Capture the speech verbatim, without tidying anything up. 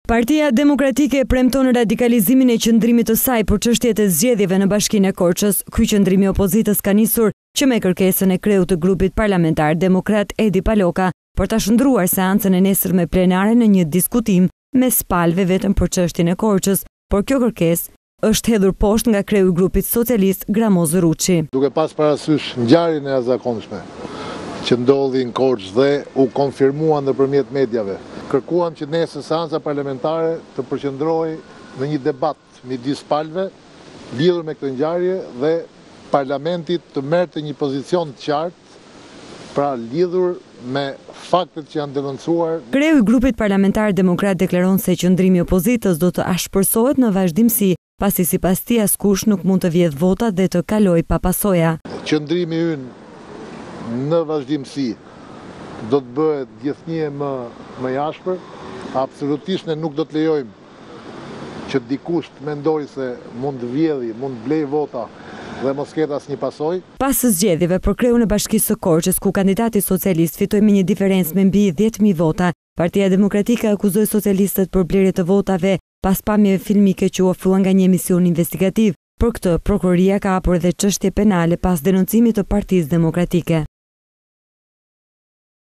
Partia Demokratike premton radikalizimin e qëndrimit të saj për çështjet e zgjedhjeve në Bashkinë e Korçës. Ky qëndrim i opozitës ka nisur që me kërkesën e kreut të grupit parlamentar demokrat Edi Paloka për ta shndruar seancën e nesërme plenare në një diskutim me palëve vetëm për çështjen e Korçës, por kjo kërkesë është hedhur poshtë nga kreu i grupit socialist Gramoz Ruçi. Duke pas parasysh ngjarjen e jashtëzakonshme që ndodhi në Korçë dhe u konfirmua nëpërmjet mediave, kërkuan që nesër seanca parlamentare të përqendrohej në një debat midis palëve lidhur me këtë ngjarje dhe parlamentit të merrte një pozicion të qartë, pra lidhur me faktet që janë denoncuar. Kreu i grupit parlamentar demokrat deklaron se qëndrimi i opozitës do të ashpërsohet në vazhdimsi, pasi sipas tij askush nuk mund të vjedh votat dhe të kalojë pa pasoja. Qëndrimi ynë në vazhdimsi do të bëhet gjithnjë më më i ashpër. Absolutisht ne nuk do të lejojmë që dikush të mendojë se mund të vjedhë, mund të blejë vota dhe mos ketë asnjë pasojë. Pas zgjedhjeve për kreun e Bashkisë së Korçës, ku kandidati socialist fitoi me një diferencë me mbi dhjetë mijë vota, Partia Demokratike akuzoi socialistët për blerje të votave pas pamjeve filmike që u ofruan nga një emision investigativ. Për këtë, prokuroria ka hapur edhe çështje penale pas denoncimit të Partisë Demokratike.